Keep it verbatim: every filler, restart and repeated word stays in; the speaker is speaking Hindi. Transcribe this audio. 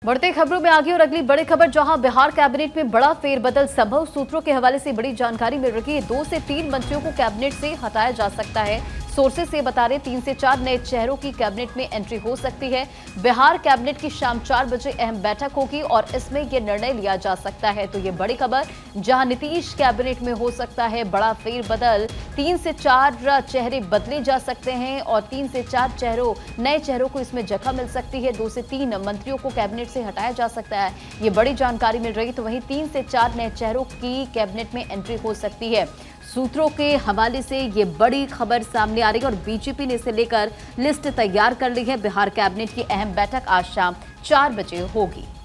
बढ़ते खबरों में आगे और अगली बड़ी खबर, जहां बिहार कैबिनेट में बड़ा फेरबदल संभव। सूत्रों के हवाले से बड़ी जानकारी मिल रही है। दो से तीन मंत्रियों को कैबिनेट से हटाया जा सकता है। सोर्सेस से बता रहे तीन से चार नए चेहरों की कैबिनेट में एंट्री हो सकती है। बिहार कैबिनेट की शाम चार बजे अहम बैठक होगी और इसमें यह निर्णय लिया जा सकता है। तो ये बड़ी खबर, जहां नीतीश कैबिनेट में हो सकता है बड़ा फेरबदल। तीन से चार चेहरे बदले जा सकते हैं और तीन से चार चेहरों नए चेहरों को इसमें जगह मिल सकती है। दो से तीन मंत्रियों को कैबिनेट से हटाया जा सकता है, ये बड़ी जानकारी मिल रही। तो वहीं तीन से चार नए चेहरों की कैबिनेट में एंट्री हो सकती है। सूत्रों के हवाले से ये बड़ी खबर सामने आ रही है और बीजेपी ने इसे लेकर लिस्ट तैयार कर ली है। बिहार कैबिनेट की अहम बैठक आज शाम चार बजे होगी।